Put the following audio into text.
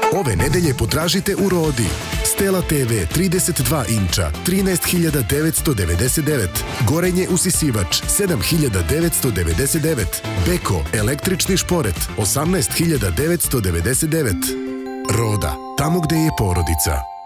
Ove nedelje potražite u Rodi. Stela TV 32 inča 13.999. Gorenje usisivač 7.999. Beko električni šporet 18.999. Roda, tamo gde je porodica.